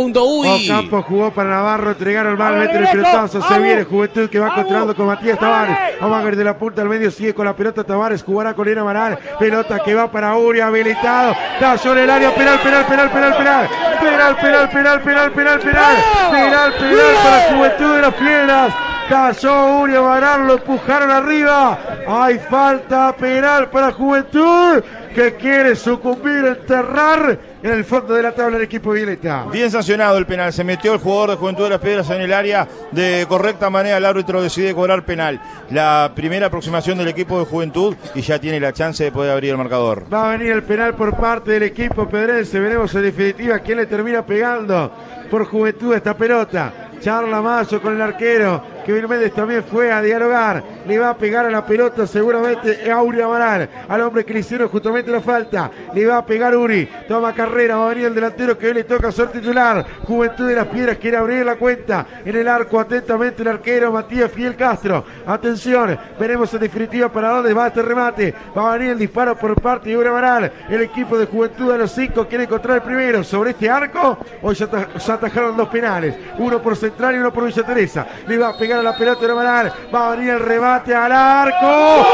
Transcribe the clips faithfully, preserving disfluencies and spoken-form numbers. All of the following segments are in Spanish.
Uy. Ocampo jugó para Navarro, entregaron mal, mete el pelotazo, se viene Juventud que va controlando con Matías Tavares. Amager de la punta al medio, sigue con la pelota Tavares, jugará con Ina Amaral, pelota que va para Uri, habilitado, cayó en el área, penal, penal, penal, penal, penal, penal, penal, penal, penal, penal, penal, penal, penal para Juventud de las Piedras. Cayó Uri Amaral, lo empujaron arriba. Hay falta penal para Juventud, que quiere sucumbir, enterrar en el fondo de la tabla el equipo violeta. Bien sancionado el penal, se metió el jugador de Juventud de las Piedras en el área de correcta manera, el árbitro decide cobrar penal. La primera aproximación del equipo de Juventud y ya tiene la chance de poder abrir el marcador. Va a venir el penal por parte del equipo pedrense, veremos en definitiva quién le termina pegando por Juventud esta pelota. Charla Mayo con el arquero, Kevin Méndez también fue a dialogar, le va a pegar a la pelota seguramente a Uri Amaral, al hombre que le hicieron justamente la falta, le va a pegar Uri, toma carrera, va a venir el delantero que hoy le toca ser titular. Juventud de las Piedras quiere abrir la cuenta, en el arco atentamente el arquero Matías Fidel Castro, atención, veremos en definitiva para dónde va este remate, va a venir el disparo por parte de Uri Amaral, el equipo de Juventud de los cinco quiere encontrar el primero sobre este arco, hoy ya, ya atajaron dos penales, uno por Central y uno por Villa Teresa, le va a pegar a la pelota de Amaral, va a venir el remate al arco.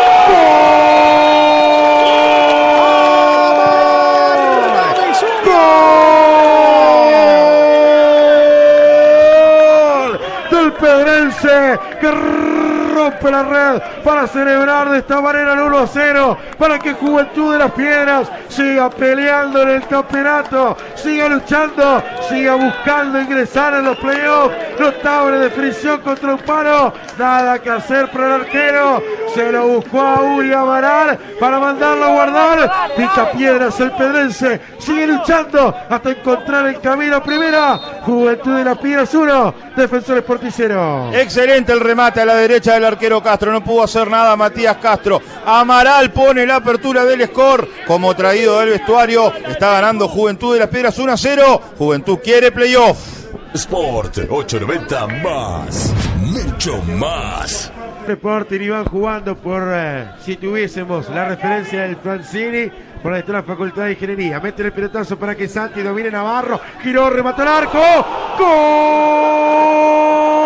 ¡Gol! Del Pedrense, que rompe la red para celebrar de esta manera el uno a cero, para que Juventud de las Piedras siga peleando en el campeonato, siga luchando, siga buscando ingresar en los playoffs. Notable definición contra un palo, nada que hacer para el arquero, se lo buscó a Uri Amaral para mandarlo a guardar. Pica piedras el Pedrense, sigue luchando hasta encontrar el camino a primera. Juventud de las Piedras uno, Defensor Sporting cero. Excelente el remate a la derecha del arquero Castro, no pudo hacer nada Matías Castro. Amaral pone la apertura del score, como traído del vestuario, está ganando Juventud de las Piedras uno a cero. Juventud quiere playoff. Sport ochocientos noventa más, mucho más. Sporting iban jugando por, eh, si tuviésemos la referencia del Francini, por la de la Facultad de Ingeniería. Mete el pelotazo para que Santi domine Navarro, giró, remató el arco. ¡Gol!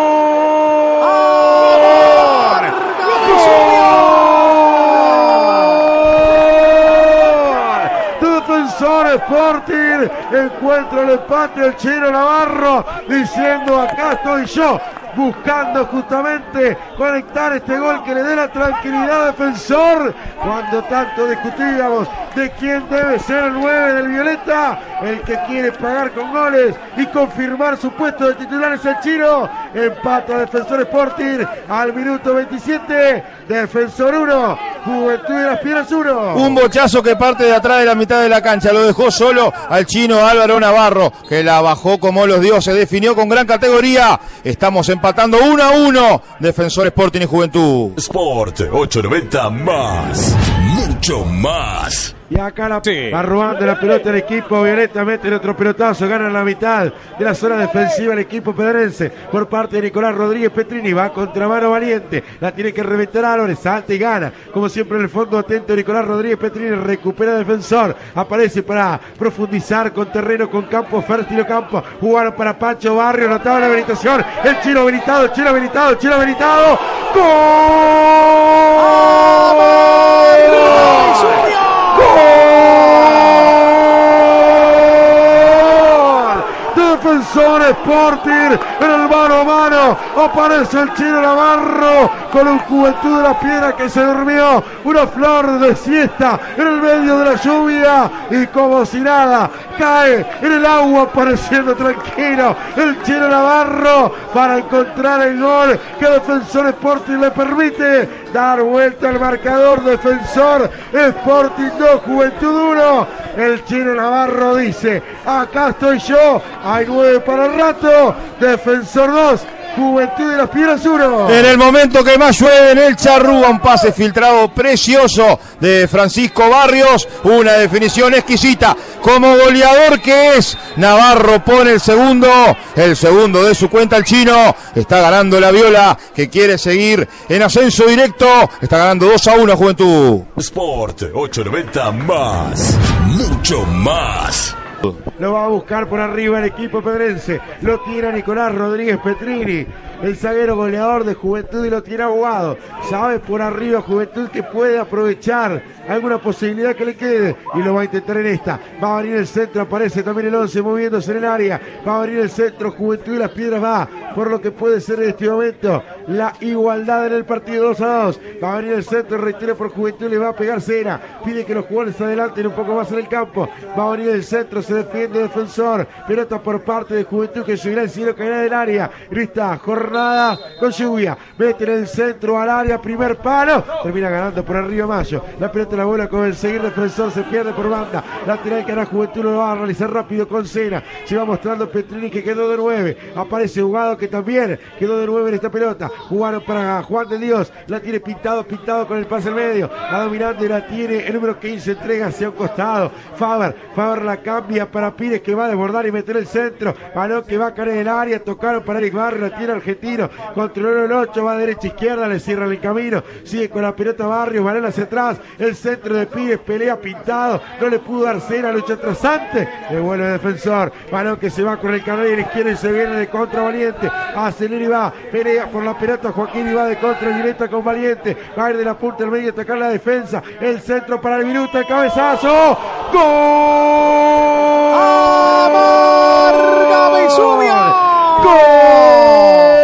Defensor Sporting encuentra el empate del Chino Navarro, diciendo acá estoy yo, buscando justamente conectar este gol que le dé la tranquilidad al Defensor. Cuando tanto discutíamos de quién debe ser el nueve del Violeta, el que quiere pagar con goles y confirmar su puesto de titular es el Chino. Empata Defensor Sporting al minuto veintisiete. Defensor uno, Juventud de las Piedras uno. Un bochazo que parte de atrás de la mitad de la cancha, lo dejó solo al chino Álvaro Navarro, que la bajó como los dioses, definió con gran categoría. Estamos empatando uno a uno, Defensor Sporting y Juventud. Sport ochocientos noventa más, mucho más. Y acá la Sí. va robando la pelota el equipo violeta, mete el otro pelotazo, gana la mitad de la zona defensiva el equipo pedrense por parte de Nicolás Rodríguez Petrini, va contra mano valiente, la tiene que reventar Álvarez, salta y gana, como siempre en el fondo atento Nicolás Rodríguez Petrini, recupera Defensor, aparece para profundizar con terreno, con campo fértil, campo, jugaron para Pancho Barrio, notable la habilitación, el chino habilitado, el chino habilitado, el chino habilitado, ¡gol! Defensor Sporting en el mano a mano, aparece el Chino Navarro con un Juventud de las Piedras que se durmió, una flor de siesta en el medio de la lluvia y como si nada cae en el agua pareciendo tranquilo el Chino Navarro para encontrar el gol que Defensor Sporting le permite dar vuelta al marcador. Defensor Sporting dos, Juventud uno. El Chino Navarro dice, acá estoy yo, hay nueve para el rato. Defensor dos, Juventud de las Piedras uno. En el momento que más llueve en el Charrúa, un pase filtrado precioso de Francisco Barrios, una definición exquisita. Como goleador que es, Navarro pone el segundo, el segundo de su cuenta el chino. Está ganando la Viola, que quiere seguir en ascenso directo. Está ganando dos a uno Juventud. Sport ochocientos noventa más, mucho más. Lo va a buscar por arriba el equipo pedrense. Lo tira Nicolás Rodríguez Petrini, el zaguero goleador de Juventud, y lo tiene Abogado. Sabe por arriba Juventud que puede aprovechar alguna posibilidad que le quede y lo va a intentar en esta. Va a venir el centro, aparece también el once moviéndose en el área. Va a venir el centro, Juventud y Las Piedras va por lo que puede ser en este momento la igualdad en el partido dos a dos. Va a venir el centro, reitero por Juventud, le va a pegar Cena. Pide que los jugadores se adelanten un poco más en el campo. Va a venir el centro, se defiende Defensor. Pelota por parte de Juventud que subirá el cielo, caerá del área. En esta jornada con lluvia. Mete en el centro al área, primer palo. Termina ganando por arriba Mayo. La pelota la vuela con el seguir Defensor, se pierde por banda. Lateral que hará Juventud, lo va a realizar rápido con Cena. Se va mostrando Petrini que quedó de nueve. Aparece Jugado que también quedó de nueve en esta pelota. Jugaron para Juan de Dios. La tiene pintado, pintado con el pase al medio. Va dominando y la tiene el número quince. Entrega hacia un costado. Faber. Faber la cambia para Pires que va a desbordar y meter el centro. Balón que va a caer en el área. Tocaron para Eric Barrio. La tiene Argentino. Controló el ocho. Va derecha izquierda. Le cierra el camino. Sigue con la pelota Barrios. Balón hacia atrás. El centro de Pires. Pelea pintado. No le pudo dar Cena. Lucha trasante. Devuelve el Defensor. Balón que se va con el carril izquierdo y se viene de contra Valiente. Acelera y va. Pelea por la pelota Joaquín y va de contra directa con Valiente. Va a ir de la punta al medio a atacar la defensa. El centro para el Viruta. El cabezazo. ¡Gol! ¡Amarga Vesubio! ¡Gol!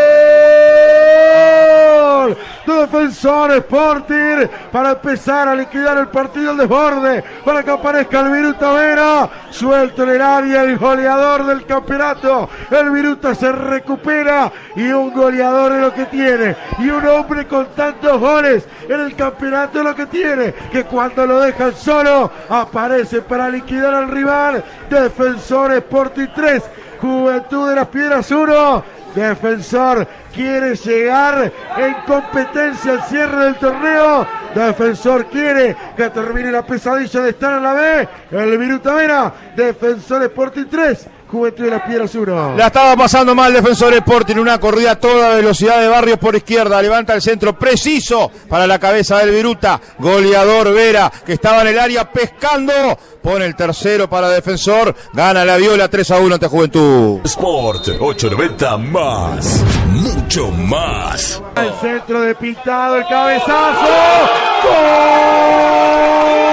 De Defensor Sporting para empezar a liquidar el partido al desborde, para que aparezca el Viruta Vera, suelto en el área el goleador del campeonato. El Viruta se recupera y un goleador es lo que tiene, y un hombre con tantos goles en el campeonato es lo que tiene, que cuando lo dejan solo aparece para liquidar al rival. Defensor Sporting tres, Juventud de Las Piedras uno. Defensor quiere llegar en competencia al cierre del torneo. Defensor quiere que termine la pesadilla de estar en la B. El Viruta Vera. Defensor Sporting tres, Juventud de Las Piedras uno. La estaba pasando mal Defensor Sporting, una corrida a toda velocidad de Barrios por izquierda, levanta el centro preciso para la cabeza del Viruta, goleador Vera, que estaba en el área pescando, pone el tercero para Defensor, gana la Viola tres a uno ante Juventud. Sport ochocientos noventa más, mucho más. El centro de Pintado, el cabezazo. ¡Gol!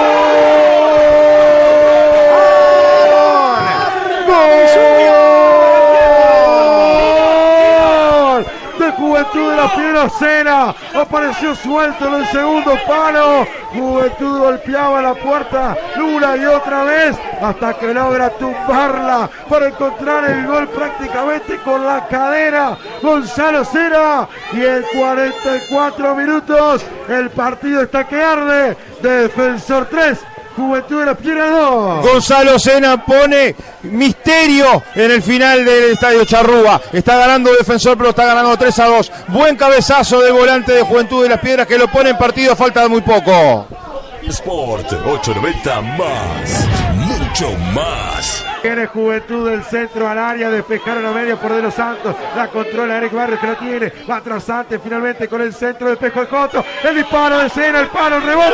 Juventud de Las Piedras. Cena apareció suelto en el segundo palo. Juventud golpeaba la puerta una y otra vez hasta que logra tumbarla para encontrar el gol prácticamente con la cadera. Gonzalo Cena, y en cuarenta y cuatro minutos el partido está que arde. Defensor tres, Juventud de Las Piedras dos. Gonzalo Cena pone misterio en el final del estadio Charrúa. Está ganando Defensor, pero está ganando tres a dos. Buen cabezazo del volante de Juventud de Las Piedras que lo pone en partido a falta de muy poco. Sport ochocientos noventa más, mucho más. Tiene Juventud del centro al área, despejaron a media por De Los Santos, la controla Eric Barrios que la tiene, va trasante finalmente con el centro, despejo de Coto, el disparo de Cena, el palo, el rebote.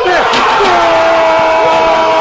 ¡Gol!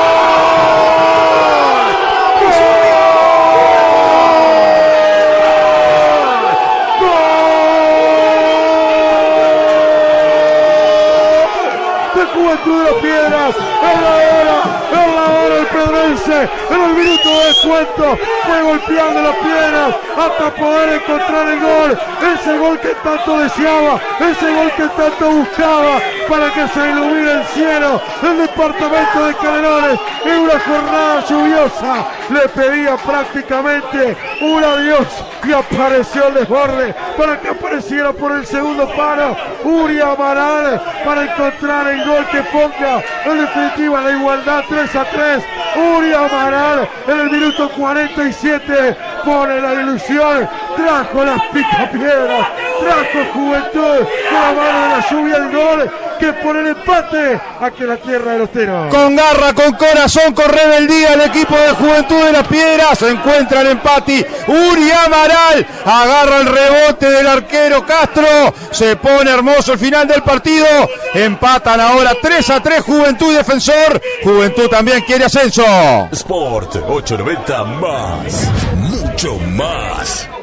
Juventud de Las Piedras, en la hora, en la hora el pedrense, en el minuto de descuento, fue golpeando las piernas hasta poder encontrar el gol, ese gol que tanto deseaba, ese gol que tanto buscaba para que se ilumine el cielo del departamento de Canelones en una jornada lluviosa. Le pedía prácticamente un adiós y apareció el desborde para que apareciera por el segundo palo Uri Amaral para encontrar el gol que ponga en definitiva la igualdad tres a tres. Uri Amaral en el minuto cuarenta y siete pone la ilusión, trajo las picapiedras trajo Juventud de la mano de la lluvia del gol que pone el empate aquí en la tierra de los Teros. Con garra, con corazón, con rebeldía, el equipo de Juventud de las Piedras se encuentra el empate. Uri Amaral agarra el rebote del arquero Castro. Se pone hermoso el final del partido. Empatan ahora tres a tres Juventud y Defensor. Juventud también quiere ascenso. Sport ochocientos noventa más, mucho más.